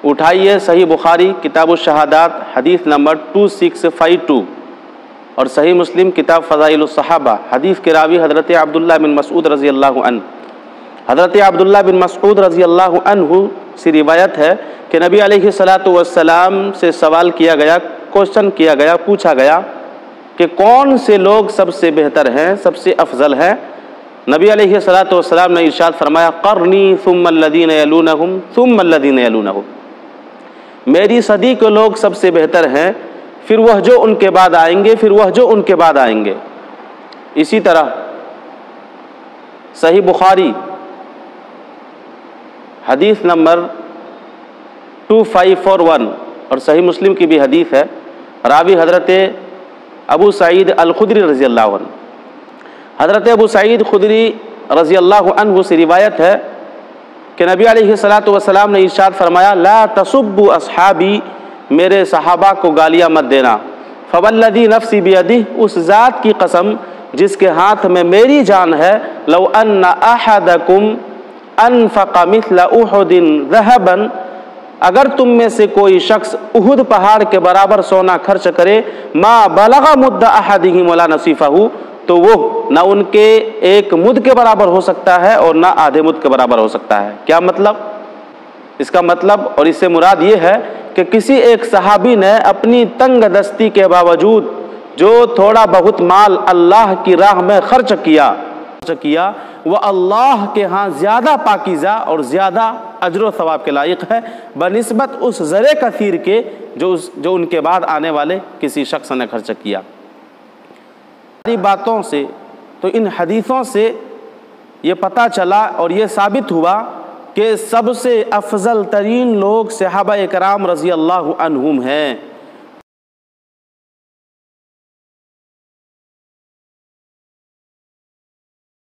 اٹھائیے صحیح بخاری کتاب الشہادات حدیث نمبر 2652 اور صحیح مسلم کتاب فضائل الصحابہ حدیث کے راوی حضرت عبداللہ بن مسعود رضی اللہ عنہ۔ حضرت عبداللہ بن مسعود رضی اللہ عنہ سے روایت ہے کہ نبی علیہ السلام سے سوال کیا گیا، کوشچن کیا گیا، پوچھا گیا کہ کون سے لوگ سب سے بہتر ہیں، سب سے افضل ہیں؟ نبی علیہ السلام نے ارشاد فرمایا قرنی ثم الذین یلونہم ثم الذین یلونہم، میری صدی کے لوگ سب سے بہتر ہیں، پھر وہ جو ان کے بعد آئیں گے، پھر وہ جو ان کے بعد آئیں گے۔ اسی طرح صحیح بخاری حدیث نمبر 2541 اور صحیح مسلم کی بھی حدیث ہے، راوی حضرت ابو سعید الخدری رضی اللہ عنہ۔ حضرت ابو سعید خدری رضی اللہ عنہ سے روایت ہے کہ نبی علیہ السلام نے ارشاد فرمایا لا تسبوا اصحابی، میرے صحابہ کو گالیاں مت دینا، فوالذی نفسی بیدہ، اس ذات کی قسم جس کے ہاتھ میں میری جان ہے، لو ان احدکم انفق مثل احد ذهبا، اگر تم میں سے کوئی شخص احد پہاڑ کے برابر سونا خرچ کرے، ما بلغ مد احدہم ولا نصیفہ، تو وہ نہ ان کے ایک مد کے برابر ہو سکتا ہے اور نہ آدھے مد کے برابر ہو سکتا ہے۔ کیا مطلب؟ اس کا مطلب اور اس سے مراد یہ ہے کہ کسی ایک صحابی نے اپنی تنگ دستی کے باوجود جو تھوڑا بہت مال اللہ کی راہ میں خرچ کیا وہ اللہ کے ہاں زیادہ پاکیزہ اور زیادہ اجر و ثواب کے لائق ہے بنسبت اس زر کثیر کے جو ان کے بعد آنے والے کسی شخص نے خرچ کیا۔ باتوں سے تو ان حدیثوں سے یہ پتہ چلا اور یہ ثابت ہوا کہ سب سے افضل ترین لوگ صحابہ کرام رضی اللہ عنہم ہیں۔